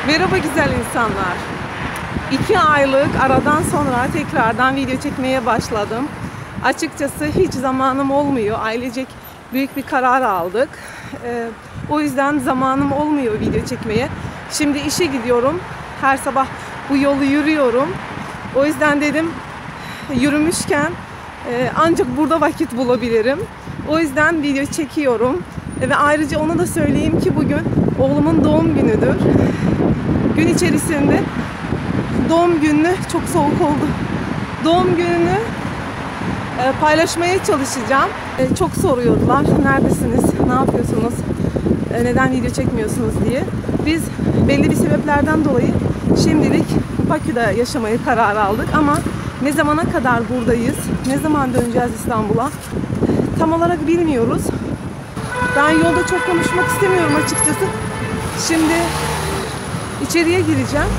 Merhaba güzel insanlar. 2 aylık aradan sonra tekrardan video çekmeye başladım. Açıkçası hiç zamanım olmuyor. Ailecek büyük bir karar aldık. O yüzden zamanım olmuyor video çekmeye. Şimdi işe gidiyorum. Her sabah bu yolu yürüyorum. O yüzden dedim yürümüşken ancak burada vakit bulabilirim. O yüzden video çekiyorum. Ve ayrıca onu da söyleyeyim ki bugün oğlumun doğum günüdür. Gün içerisinde doğum gününü çok soğuk oldu. Doğum gününü paylaşmaya çalışacağım. Çok soruyordular. Neredesiniz? Ne yapıyorsunuz? Neden video çekmiyorsunuz diye. Biz belli bir sebeplerden dolayı şimdilik Bakü'de yaşamaya karar aldık ama ne zamana kadar buradayız? Ne zaman döneceğiz İstanbul'a? Tam olarak bilmiyoruz. Ben yolda çok konuşmak istemiyorum açıkçası. Şimdi içeriye gireceğim.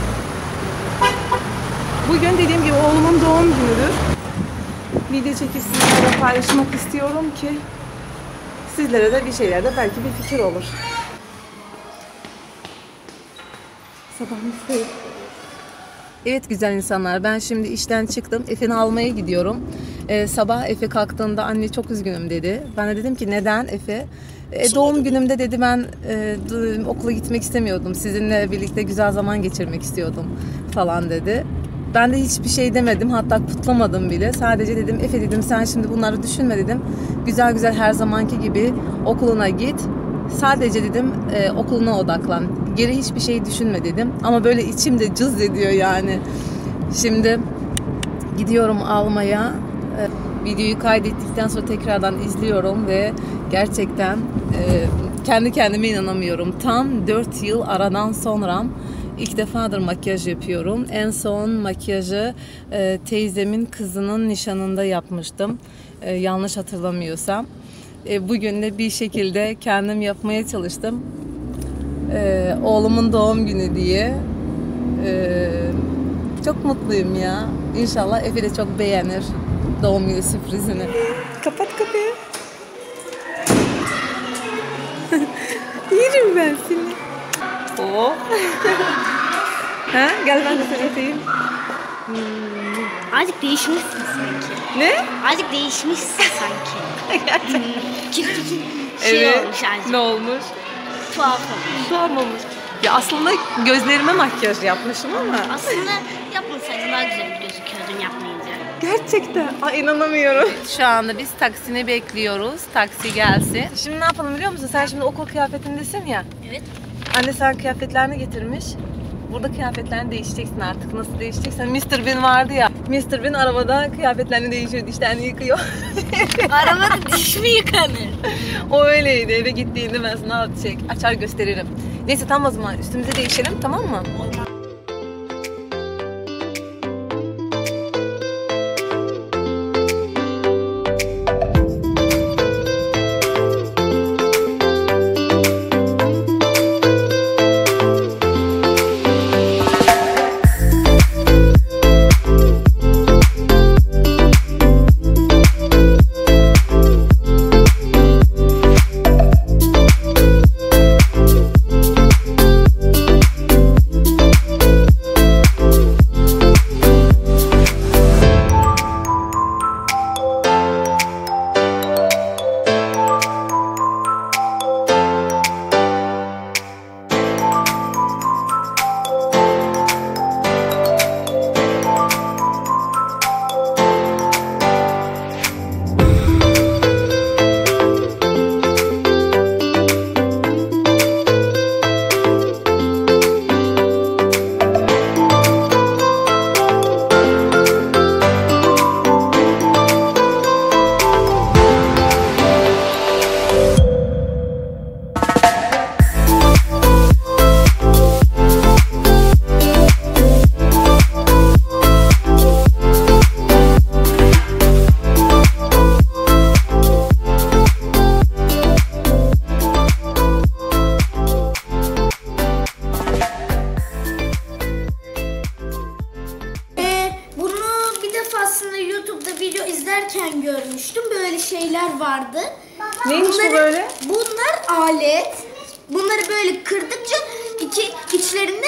Bugün dediğim gibi oğlumun doğum günüdür. Video çekip sizlerle paylaşmak istiyorum ki sizlere de bir şeylerde belki bir fikir olur. Sabahınız. Evet güzel insanlar, ben şimdi işten çıktım. Efe'ni almaya gidiyorum. Sabah Efe kalktığında anne çok üzgünüm dedi. Ben de dedim ki neden Efe? Doğum günümde dedi ben okula gitmek istemiyordum. Sizinle birlikte güzel zaman geçirmek istiyordum falan dedi. Ben de hiçbir şey demedim, hatta kutlamadım bile. Sadece dedim Efe dedim sen şimdi bunları düşünme dedim. Güzel güzel her zamanki gibi okuluna git. Sadece dedim okuluna odaklan. Geri hiçbir şey düşünme dedim. Ama böyle içimde cız ediyor yani. Şimdi gidiyorum almaya. Videoyu kaydettikten sonra tekrardan izliyorum ve gerçekten kendi kendime inanamıyorum. Tam 4 yıl aradan sonra ilk defadır makyaj yapıyorum. En son makyajı teyzemin kızının nişanında yapmıştım. Yanlış hatırlamıyorsam. Bugün de bir şekilde kendim yapmaya çalıştım. Oğlumun doğum günü diye. Çok mutluyum ya. İnşallah Efe de çok beğenir doğum günü sürprizini. Kapat kapıyı. Yerim ben seni. Oh. Ha? Gel ben de seni öpeyim. Azıcık değişmişsin sanki. Ne? Azıcık değişmişsin sanki. Kirpikin Evet. olmuş azıcık. Ne olmuş? Tuhaf olmuş. Tuhaf olmuş. Ya aslında gözlerime makyaj yapmışım ama. Aslında yapmasaydın daha güzel gözüküyordun yapmayınca. Gerçekten. Ay inanamıyorum. Şu anda biz taksini bekliyoruz. Taksi gelsin. Şimdi ne yapalım biliyor musun? Sen şimdi okul kıyafetindesin ya. Evet. Anne sen kıyafetlerini getirmiş. Burada kıyafetlerini değişeceksin artık. Nasıl değişeceksen? Mr. Bean vardı ya. Mr. Bean arabada kıyafetlerini değişiyor, dişlerini yıkıyor. Arabada diş mi yıkanır? O öyleydi. Eve gittiğinde ben sana açar gösteririm. Neyse tamam o zaman üstümüze değişelim, tamam mı? izlerken görmüştüm. Böyle şeyler vardı. Neymiş bu böyle? Bunlar alet. Bunları böyle kırdıkça içlerinden dinozor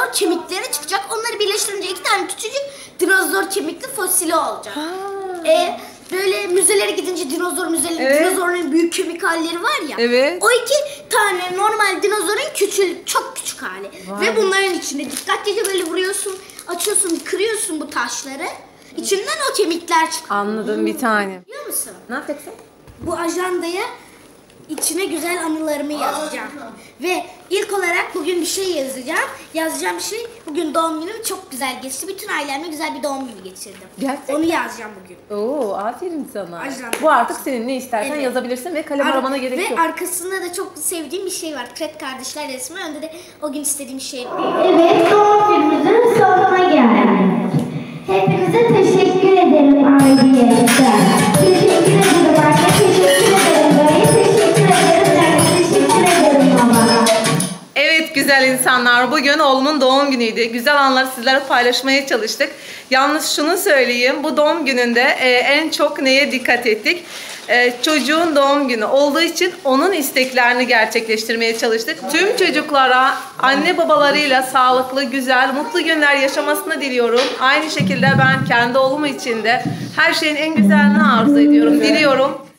dinozor kemikleri çıkacak. Onları birleştirince 2 tane küçücük dinozor kemikli fosili olacak. Böyle müzelere gidince dinozorların büyük kemik halleri var ya. Evet. O 2 tane normal dinozorun çok küçük hali. Vay. Ve bunların içinde dikkatlice böyle vuruyorsun, açıyorsun, kırıyorsun bu taşları. İçinden o kemikler çıkıyor. Anladım bir tane. Biliyor musun? Ne yapacaksın? Bu ajandaya içine güzel anılarımı yazacağım. Ve ilk olarak bugün bir şey yazacağım. Yazacağım şey, bugün doğum günüm çok güzel geçti. Bütün ailemle güzel bir doğum günü geçirdim. Gerçekten. Onu yazacağım bugün. Oo, aferin sana. Ajanda. Bu artık senin, ne istersen Evet. yazabilirsin ve kalem aramana gerek ve yok. arkasında da çok sevdiğim bir şey var. Kret kardeşler resmi. Önde de o gün istediğim şey var. Evet, doğum günümüzün sonuna geldik. Hepinize teşekkür ederim ailiyete. Teşekkür ederim anne, teşekkür ederim dayı, teşekkür ederim anne, teşekkür ederim baba. Evet güzel insanlar, bugün oğlumun doğum günüydü. Güzel anları sizlerle paylaşmaya çalıştık. Yalnız şunu söyleyeyim, bu doğum gününde en çok neye dikkat ettik? Çocuğun doğum günü olduğu için onun isteklerini gerçekleştirmeye çalıştık. Tüm çocuklara anne babalarıyla sağlıklı, güzel, mutlu günler yaşamasını diliyorum. Aynı şekilde ben kendi oğlum için de her şeyin en güzelini arzu ediyorum, diliyorum.